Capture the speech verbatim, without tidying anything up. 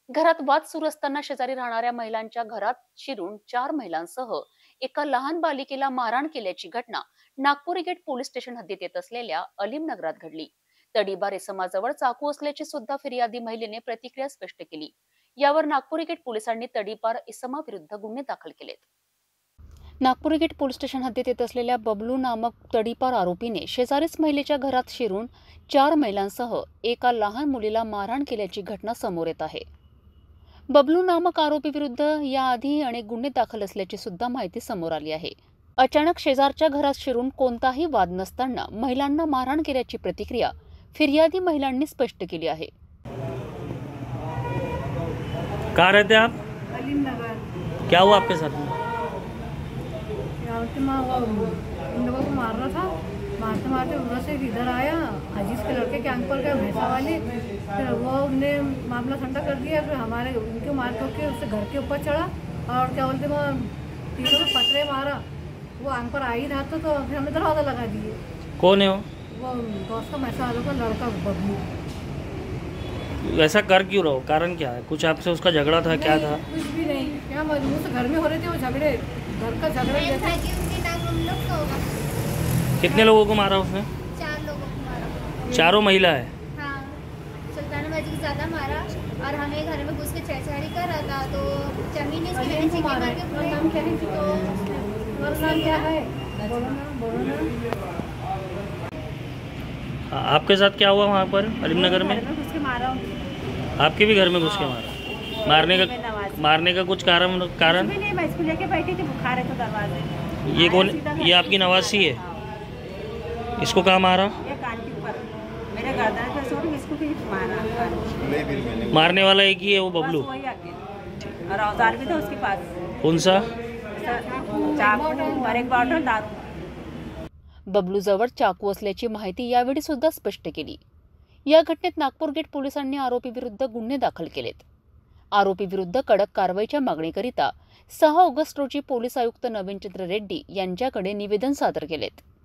घरात वाद सुरू असताना शेजारी राहणाऱ्या महिलांच्या घरात शिरून चार महिलांसह एका लहान बालिकेला मारहाण केल्याची घटना नागपुरी गेट पोलीस स्टेशन हद्दीत येत असलेल्या अलीम नगरात घडली. तडीपार इसमाजवळ चाकू असल्याची सुद्धा फिर्यादी महिलेने प्रतिक्रिया स्पष्ट केली. यावर नागपुरी गेट पोलिसांनी तडीपार इसमाविरुद्ध गुन्हे दाखल केलेत. नागपुरी गेट पोलीस स्टेशन हद्दीत येत असलेल्या बबलू नामक तडीपार आरोपीने शेजारीच महिलेच्या घरात शिरून चार महिलांसह एका लहान मुलीला मारहाण केल्याची घटना समोर येत आहे. बबलू नामक आरोपी विरुद्ध याआधी अनेक गुन्हे दाखल असल्याची सुद्धा माहिती समोर आली आहे. अचानक शेजारच्या घरात शिरून कोणताही वाद नसताना महिलांना मारहाण केल्याची प्रतिक्रिया फिर्यादी महिलांनी स्पष्ट केली आहे. कहाँ रहते आप? अलीम नगर। क्या हुआ आपके साथ में? यहाँ पे मैं वो इन लोगों को मार रहा था, मारते मारते उधर से इधर आया, अजीज के लड़के के अंकल का भैंसा वाले, फिर वो उनने मामला ठंडा कर दिया। फिर हमारे उनके मार के उससे घर के ऊपर चढ़ा और क्या बोलते वो तीनों में पथरे मारा। वो आंग पर आ ही रहा था तो फिर हमने दरवाज़ा लगा दिए। कौन है वो? वो दोस्त का भैंसा वालों का लड़का बबलू। वैसा कर क्यों रहा हो? कारण क्या है? कुछ आपसे उसका झगड़ा था? क्या था? कुछ भी नहीं, क्या मजबूर से घर में हो रहे थे वो झगड़े, घर का झगड़ा जैसे। कितने लोगों को मारा उसने? चार लोगों को मारा। चारों महिला है? हाँ, सुल्तानाबाजी को ज़्यादा मारा और हमें घर में घुस के छेड़छाड़ी कर रहा था तो जमीन ने उसकी लड़की को मार के पूरे नाम क्या है? तो और नाम क्या है? बोलो ना, बोलो ना। हाँ, आपके साथ क्या हुआ वहाँ पर अलीम नगर में? घर में घुस के मारा। आपके भी घर में घुस के मारा? मारने का मारने का कुछ कारण कारण कुछ भी नहीं, मैं इसको लेके बैठी थी, बुखार है तो दरवाजे में। ये आया कौन? सीधा घर ये आपकी पे। नवासी है? हाँ, इसको कहाँ मारा? ये कान के ऊपर मेरे गर्दन पे सोच इसको भी मारा कान पे। मारने वाला एक ही है वो बबलू? बस वही अकेले। और औजार भी था उसके पास, कौन सा? चाकू और एक बॉटल दारू। बबलू जवळ चाकू असल्याची माहिती यावेळी सुद्धा स्पष्ट केली. या घटनेत नागपूर गेट पोलिसांनी आरोपी विरुद्ध गुन्हे दाखल केलेत. आरोपी विरुद्ध कडक कारवाईच्या मागणीकरिता सहा ऑगस्ट रोजी पोलीस आयुक्त नवीनचंद्र रेड्डी यांच्याकडे निवेदन सादर केलेत.